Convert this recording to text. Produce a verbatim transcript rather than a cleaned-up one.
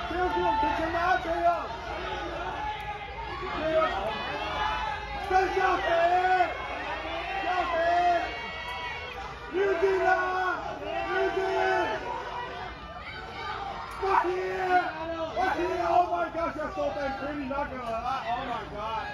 不用不用，前前拿前用，前用，再下水，下水，绿地啦，绿地，不踢，不踢 ，Oh my gosh, you're so damn pretty, not gonna lie, oh my god.